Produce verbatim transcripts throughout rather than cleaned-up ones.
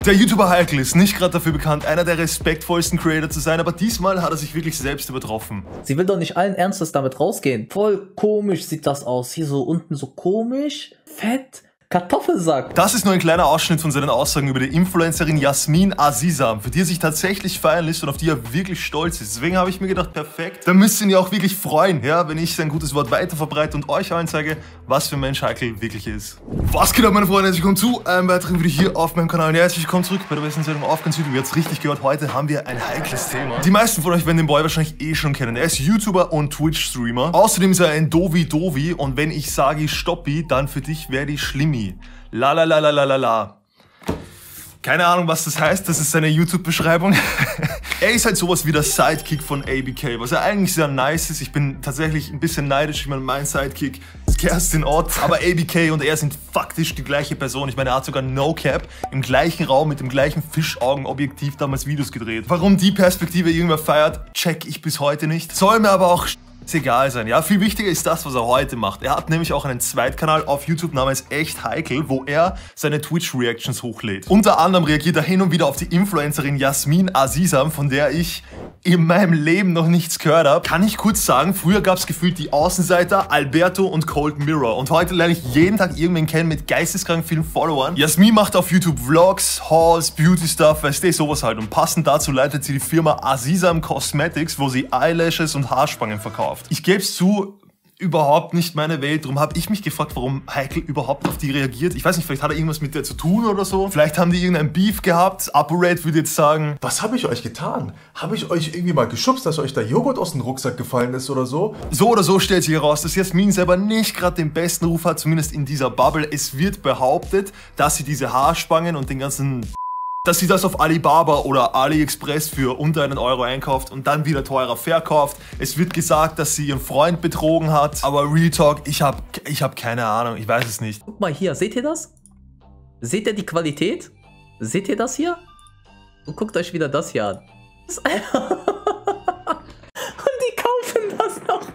Der YouTuber Heikel ist nicht gerade dafür bekannt, einer der respektvollsten Creator zu sein, aber diesmal hat er sich wirklich selbst übertroffen. Sie will doch nicht allen Ernstes damit rausgehen. Voll komisch sieht das aus. Hier so unten so komisch, fett. Kartoffelsack. Das ist nur ein kleiner Ausschnitt von seinen Aussagen über die Influencerin Yasmin Azizam, für die er sich tatsächlich feiern lässt und auf die er wirklich stolz ist. Deswegen habe ich mir gedacht, perfekt, da müsst ihr ihn ja auch wirklich freuen, ja, wenn ich sein gutes Wort weiter verbreite und euch allen zeige, was für ein Mensch Heikel wirklich ist. Was geht ab, meine Freunde? Herzlich willkommen zu einem weiteren Video hier auf meinem Kanal. Und herzlich willkommen zurück bei der besten Sendung auf ganz YouTube. Ihr habt es richtig gehört, heute haben wir ein heikles Thema. Die meisten von euch werden den Boy wahrscheinlich eh schon kennen. Er ist YouTuber und Twitch-Streamer. Außerdem ist er ein Dovi-Dovi und wenn ich sage Stoppi, dann für dich wäre die Schlimmi. La la la la la la la. Keine Ahnung, was das heißt, das ist seine YouTube-Beschreibung. Er ist halt sowas wie der Sidekick von A B K, was ja eigentlich sehr nice ist. Ich bin tatsächlich ein bisschen neidisch. Ich meine, mein Sidekick ist Kerstin Ott, aber A B K und er sind faktisch die gleiche Person. Ich meine, er hat sogar No Cap im gleichen Raum mit dem gleichen Fischaugenobjektiv damals Videos gedreht. Warum die Perspektive irgendwer feiert, check ich bis heute nicht. Soll mir aber auch ist egal sein, ja. Viel wichtiger ist das, was er heute macht. Er hat nämlich auch einen Zweitkanal auf YouTube namens Echt Heikel, wo er seine Twitch-Reactions hochlädt. Unter anderem reagiert er hin und wieder auf die Influencerin Yasmin Azizam, von der ich in meinem Leben noch nichts gehört habe. Kann ich kurz sagen, früher gab es gefühlt die Außenseiter, Alberto und Cold Mirror. Und heute lerne ich jeden Tag irgendwen kennen mit geisteskrank vielen Followern. Yasmin macht auf YouTube Vlogs, Hauls, Beauty-Stuff, weißt du, sowas halt. Und passend dazu leitet sie die Firma Azizam Cosmetics, wo sie Eyelashes und Haarspangen verkauft. Ich gebe es zu, überhaupt nicht meine Welt. Darum habe ich mich gefragt, warum Heikel überhaupt auf die reagiert. Ich weiß nicht, vielleicht hat er irgendwas mit der zu tun oder so. Vielleicht haben die irgendein Beef gehabt. ApoRate würde jetzt sagen, was habe ich euch getan? Habe ich euch irgendwie mal geschubst, dass euch der Joghurt aus dem Rucksack gefallen ist oder so? So oder so stellt sich heraus, dass Yasmin selber nicht gerade den besten Ruf hat, zumindest in dieser Bubble. Es wird behauptet, dass sie diese Haarspangen und den ganzen... dass sie das auf Alibaba oder AliExpress für unter einen Euro einkauft und dann wieder teurer verkauft. Es wird gesagt, dass sie ihren Freund betrogen hat. Aber Real Talk, ich hab, ich hab keine Ahnung, ich weiß es nicht. Guck mal hier, seht ihr das? Seht ihr die Qualität? Seht ihr das hier? Und guckt euch wieder das hier an. Das und die kaufen das noch.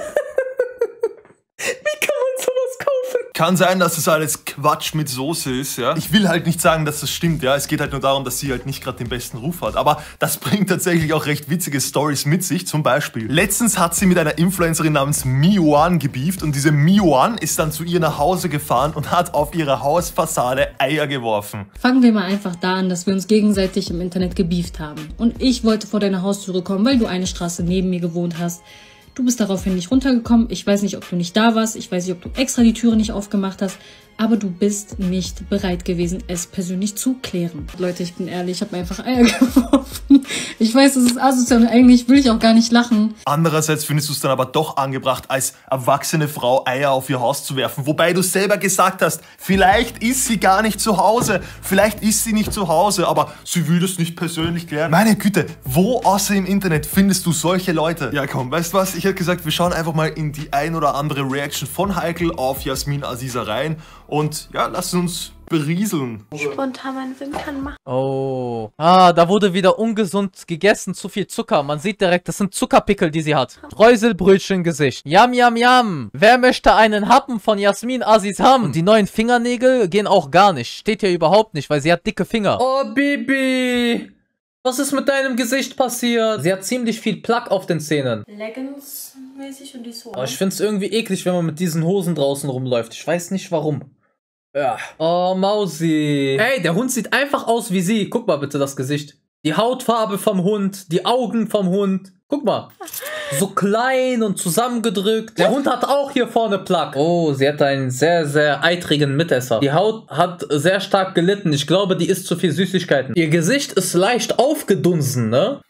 Wie kann man sowas kaufen? Kann sein, dass das alles Quatsch mit Soße ist, ja. Ich will halt nicht sagen, dass das stimmt, ja. Es geht halt nur darum, dass sie halt nicht gerade den besten Ruf hat. Aber das bringt tatsächlich auch recht witzige Stories mit sich. Zum Beispiel, letztens hat sie mit einer Influencerin namens Miuan gebieft und diese Miuan ist dann zu ihr nach Hause gefahren und hat auf ihre Hausfassade Eier geworfen. Fangen wir mal einfach da an, dass wir uns gegenseitig im Internet gebieft haben. Und ich wollte vor deine Haustüre kommen, weil du eine Straße neben mir gewohnt hast. Du bist daraufhin nicht runtergekommen. Ich weiß nicht, ob du nicht da warst. Ich weiß nicht, ob du extra die Türe nicht aufgemacht hast. Aber du bist nicht bereit gewesen, es persönlich zu klären. Leute, ich bin ehrlich, ich habe einfach Eier geworfen. Ich weiß, das ist asozial und eigentlich will ich auch gar nicht lachen. Andererseits findest du es dann aber doch angebracht, als erwachsene Frau Eier auf ihr Haus zu werfen. Wobei du selber gesagt hast, vielleicht ist sie gar nicht zu Hause. Vielleicht ist sie nicht zu Hause, aber sie will das nicht persönlich klären. Meine Güte, wo außer im Internet findest du solche Leute? Ja komm, weißt du was? Ich hätte gesagt, wir schauen einfach mal in die ein oder andere Reaction von Heikel auf Yasmin Azizam rein. Und ja, lass uns berieseln. Spontan meine Wimpern machen. Oh. Ah, da wurde wieder ungesund gegessen, zu viel Zucker. Man sieht direkt, das sind Zuckerpickel, die sie hat. Streuselbrötchen im Gesicht. Yam, yam, yam. Wer möchte einen Happen von Yasmin Azizam? Und die neuen Fingernägel gehen auch gar nicht. Steht hier überhaupt nicht, weil sie hat dicke Finger. Oh, Bibi. Was ist mit deinem Gesicht passiert? Sie hat ziemlich viel Plack auf den Zähnen. Leggings-mäßig und die so. Oh, ich finde es irgendwie eklig, wenn man mit diesen Hosen draußen rumläuft. Ich weiß nicht warum. Ja. Oh, Mausi. Ey, der Hund sieht einfach aus wie sie. Guck mal bitte das Gesicht. Die Hautfarbe vom Hund, die Augen vom Hund. Guck mal. So klein und zusammengedrückt. Der Hund hat auch hier vorne Plack. Oh, sie hat einen sehr, sehr eitrigen Mitesser. Die Haut hat sehr stark gelitten. Ich glaube, die isst zu viel Süßigkeiten. Ihr Gesicht ist leicht aufgedunsen, ne?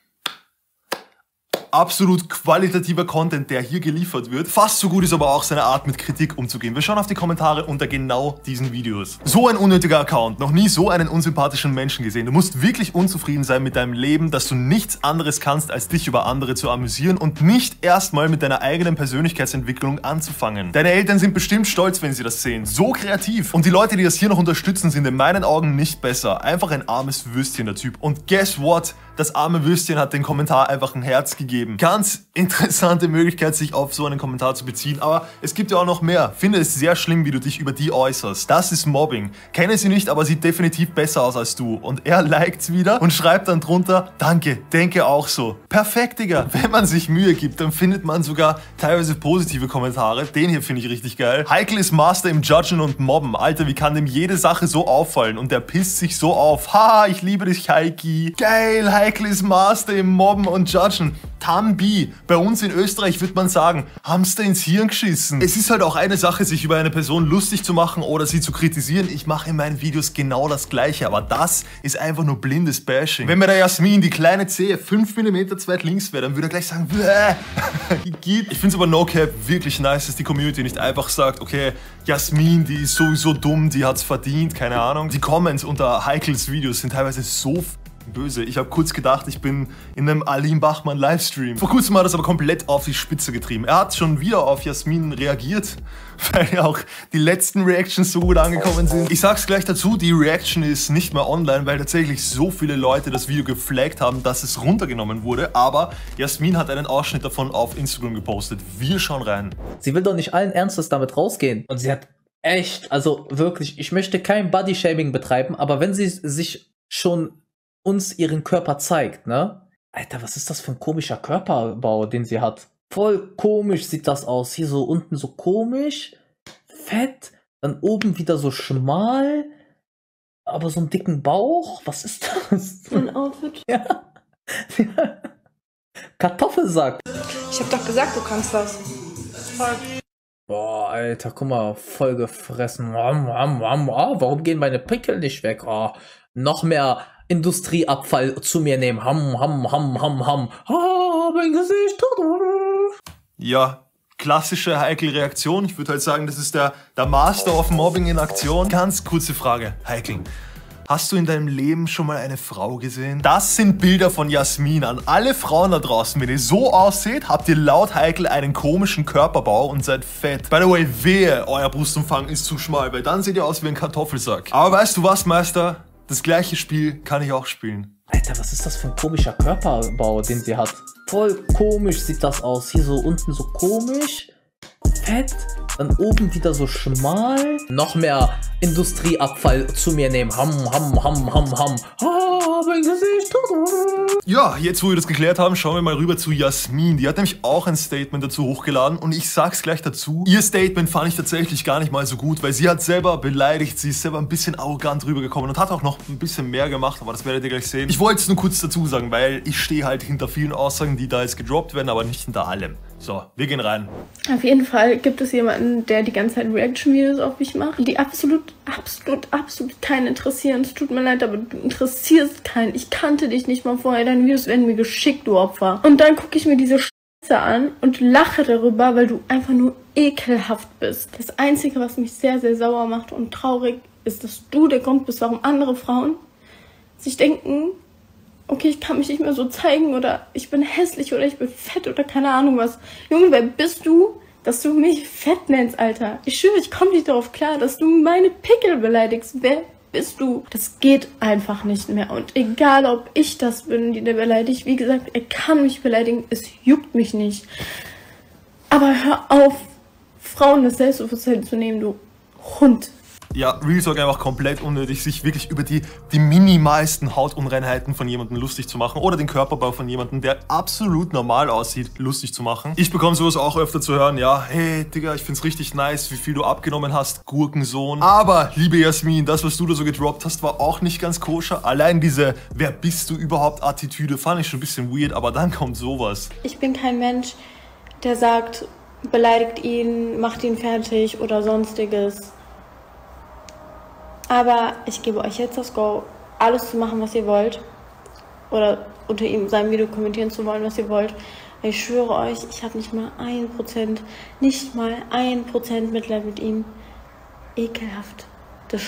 Absolut qualitativer Content, der hier geliefert wird. Fast so gut ist aber auch seine Art, mit Kritik umzugehen. Wir schauen auf die Kommentare unter genau diesen Videos. So ein unnötiger Account. Noch nie so einen unsympathischen Menschen gesehen. Du musst wirklich unzufrieden sein mit deinem Leben, dass du nichts anderes kannst, als dich über andere zu amüsieren und nicht erstmal mit deiner eigenen Persönlichkeitsentwicklung anzufangen. Deine Eltern sind bestimmt stolz, wenn sie das sehen. So kreativ. Und die Leute, die das hier noch unterstützen, sind in meinen Augen nicht besser. Einfach ein armes Würstchen, der Typ. Und guess what? Das arme Würstchen hat den Kommentar einfach ein Herz gegeben. geben. Ganz interessante Möglichkeit, sich auf so einen Kommentar zu beziehen, aber es gibt ja auch noch mehr. Finde es sehr schlimm, wie du dich über die äußerst. Das ist Mobbing. Kenne sie nicht, aber sieht definitiv besser aus als du. Und er liked's wieder und schreibt dann drunter, danke, denke auch so. Perfekt, Digga. Wenn man sich Mühe gibt, dann findet man sogar teilweise positive Kommentare. Den hier finde ich richtig geil. Heikel ist Master im Judgen und Mobben. Alter, wie kann dem jede Sache so auffallen? Und der pisst sich so auf. Haha, ich liebe dich, Heiki. Geil, Heikel ist Master im Mobben und Judgen. Tambi. Bei uns in Österreich würde man sagen, Hamster ins Hirn geschissen. Es ist halt auch eine Sache, sich über eine Person lustig zu machen oder sie zu kritisieren. Ich mache in meinen Videos genau das Gleiche, aber das ist einfach nur blindes Bashing. Wenn bei der Jasmin die kleine Zehe fünf Millimeter zu weit links wäre, dann würde er gleich sagen, bäh. Ich finde es aber no cap wirklich nice, dass die Community nicht einfach sagt, okay, Jasmin, die ist sowieso dumm, die hat's verdient, keine Ahnung. Die Comments unter Heikels Videos sind teilweise so böse. Ich habe kurz gedacht, ich bin in einem Alim Bachmann Livestream. Vor kurzem hat er das aber komplett auf die Spitze getrieben. Er hat schon wieder auf Jasmin reagiert, weil ja auch die letzten Reactions so gut angekommen sind. Ich sag's gleich dazu, die Reaction ist nicht mehr online, weil tatsächlich so viele Leute das Video geflaggt haben, dass es runtergenommen wurde. Aber Jasmin hat einen Ausschnitt davon auf Instagram gepostet. Wir schauen rein. Sie will doch nicht allen Ernstes damit rausgehen. Und sie hat echt, also wirklich, ich möchte kein Body-Shaming betreiben, aber wenn sie sich schon uns ihren Körper zeigt, ne? Alter, was ist das für ein komischer Körperbau, den sie hat? Voll komisch sieht das aus. Hier so unten so komisch, fett, dann oben wieder so schmal, aber so einen dicken Bauch. Was ist das? So ein Outfit. Ja. Kartoffelsack. Ich hab doch gesagt, du kannst das. Voll. Boah, Alter, guck mal, voll gefressen. Warum gehen meine Pickel nicht weg? Oh, noch mehr Industrieabfall zu mir nehmen. Ham, ham, ham, ham, ham. Ah, mein Gesicht. Ja, klassische Heikel-Reaktion. Ich würde halt sagen, das ist der, der Master of Mobbing in Aktion. Ganz kurze Frage, Heikel. Hast du in deinem Leben schon mal eine Frau gesehen? Das sind Bilder von Jasmin. An alle Frauen da draußen, wenn ihr so ausseht, habt ihr laut Heikel einen komischen Körperbau und seid fett. By the way, wehe, euer Brustumfang ist zu schmal, weil dann seht ihr aus wie ein Kartoffelsack. Aber weißt du was, Meister? Das gleiche Spiel kann ich auch spielen. Alter, was ist das für ein komischer Körperbau, den sie hat? Voll komisch sieht das aus. Hier so unten so komisch, fett, dann oben wieder so schmal. Noch mehr Industrieabfall zu mir nehmen. Ham, ham, ham, ham, ham. Ah, mein Gesicht. Ja, jetzt wo wir das geklärt haben, schauen wir mal rüber zu Jasmin. Die hat nämlich auch ein Statement dazu hochgeladen und ich sag's gleich dazu. Ihr Statement fand ich tatsächlich gar nicht mal so gut, weil sie hat selber beleidigt, sie ist selber ein bisschen arrogant rübergekommen und hat auch noch ein bisschen mehr gemacht, aber das werdet ihr gleich sehen. Ich wollte es nur kurz dazu sagen, weil ich stehe halt hinter vielen Aussagen, die da jetzt gedroppt werden, aber nicht hinter allem. So, wir gehen rein. Auf jeden Fall gibt es jemanden, der die ganze Zeit Reaction-Videos auf mich macht, die absolut, absolut, absolut keinen interessieren. Es tut mir leid, aber du interessierst keinen. Ich kannte dich nicht mal vorher. Deine Videos werden mir geschickt, du Opfer. Und dann gucke ich mir diese Scheiße an und lache darüber, weil du einfach nur ekelhaft bist. Das Einzige, was mich sehr, sehr sauer macht und traurig, ist, dass du der Grund bist, warum andere Frauen sich denken, okay, ich kann mich nicht mehr so zeigen oder ich bin hässlich oder ich bin fett oder keine Ahnung was. Junge, wer bist du, dass du mich fett nennst, Alter? Ich schwöre, ich komme nicht darauf klar, dass du meine Pickel beleidigst. Wer bist du? Das geht einfach nicht mehr. Und egal, ob ich das bin, die der beleidigt, wie gesagt, er kann mich beleidigen, es juckt mich nicht. Aber hör auf, Frauen das Selbstbewusstsein zu nehmen, du Hund. Ja, Real Talk einfach komplett unnötig, sich wirklich über die, die minimalsten Hautunreinheiten von jemandem lustig zu machen oder den Körperbau von jemandem, der absolut normal aussieht, lustig zu machen. Ich bekomme sowas auch öfter zu hören, ja, hey, Digga, ich find's richtig nice, wie viel du abgenommen hast, Gurkensohn. Aber, liebe Jasmin, das, was du da so gedroppt hast, war auch nicht ganz koscher. Allein diese, wer bist du überhaupt, Attitüde, fand ich schon ein bisschen weird, aber dann kommt sowas. Ich bin kein Mensch, der sagt, beleidigt ihn, macht ihn fertig oder sonstiges. Aber ich gebe euch jetzt das Go, alles zu machen, was ihr wollt. Oder unter ihm sein Video kommentieren zu wollen, was ihr wollt. Ich schwöre euch, ich habe nicht mal ein Prozent, nicht mal ein Prozent Mitleid mit ihm. Ekelhaft, das Stück.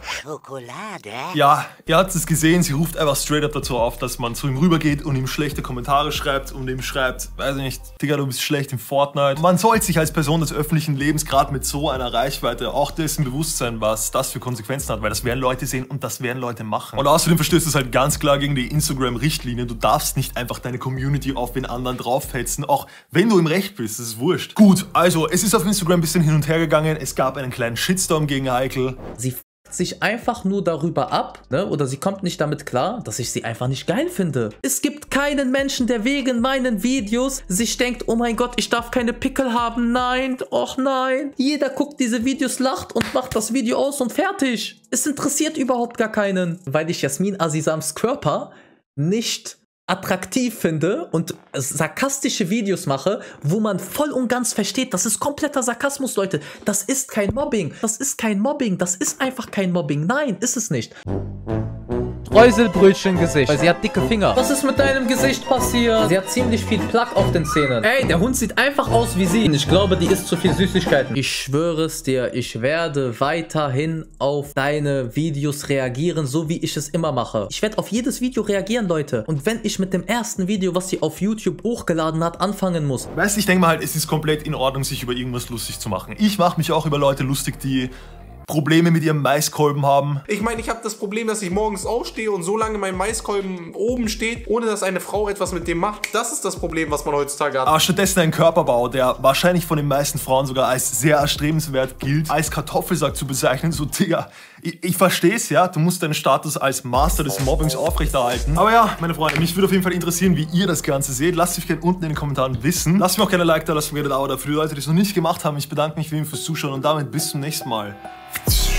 Schokolade? Ja, ihr habt es gesehen, sie ruft einfach straight up dazu auf, dass man zu ihm rübergeht und ihm schlechte Kommentare schreibt und ihm schreibt, weiß ich nicht, Digga, du bist schlecht im Fortnite. Man sollte sich als Person des öffentlichen Lebens gerade mit so einer Reichweite auch dessen bewusst sein, was das für Konsequenzen hat, weil das werden Leute sehen und das werden Leute machen. Und außerdem verstößt es halt ganz klar gegen die Instagram-Richtlinie. Du darfst nicht einfach deine Community auf den anderen draufhetzen, auch wenn du im Recht bist, das ist wurscht. Gut, also es ist auf Instagram ein bisschen hin und her gegangen, es gab einen kleinen Shitstorm gegen Heikel. Sie sich einfach nur darüber ab, ne? Oder sie kommt nicht damit klar, dass ich sie einfach nicht geil finde. Es gibt keinen Menschen, der wegen meinen Videos sich denkt, oh mein Gott, ich darf keine Pickel haben. Nein, och nein. Jeder guckt diese Videos, lacht und macht das Video aus und fertig. Es interessiert überhaupt gar keinen. Weil ich Jasmin Azizams Körper nicht attraktiv finde und sarkastische Videos mache, wo man voll und ganz versteht, das ist kompletter Sarkasmus, Leute. Das ist kein Mobbing. Das ist kein Mobbing. Das ist einfach kein Mobbing. Nein, ist es nicht. Streuselbrötchen-Gesicht, weil sie hat dicke Finger. Was ist mit deinem Gesicht passiert? Sie hat ziemlich viel Plaque auf den Zähnen. Ey, der Hund sieht einfach aus wie sie. Ich glaube, die isst zu viel Süßigkeiten. Ich schwöre es dir, ich werde weiterhin auf deine Videos reagieren, so wie ich es immer mache. Ich werde auf jedes Video reagieren, Leute. Und wenn ich mit dem ersten Video, was sie auf YouTube hochgeladen hat, anfangen muss. Weißt du, ich denke mal halt, es ist komplett in Ordnung, sich über irgendwas lustig zu machen. Ich mache mich auch über Leute lustig, die Probleme mit ihrem Maiskolben haben. Ich meine, ich habe das Problem, dass ich morgens aufstehe und so lange mein Maiskolben oben steht, ohne dass eine Frau etwas mit dem macht. Das ist das Problem, was man heutzutage hat. Aber stattdessen ein Körperbau, der wahrscheinlich von den meisten Frauen sogar als sehr erstrebenswert gilt, als Kartoffelsack zu bezeichnen, so Digga. Ich, ich verstehe es, ja, du musst deinen Status als Master des Mobbings aufrechterhalten. Aber ja, meine Freunde, mich würde auf jeden Fall interessieren, wie ihr das Ganze seht. Lasst mich gerne unten in den Kommentaren wissen. Lasst mir auch gerne ein Like da, lasst mir gerne ein Abo da. Für die Leute, die es noch nicht gemacht haben, ich bedanke mich für fürs Zuschauen und damit bis zum nächsten Mal.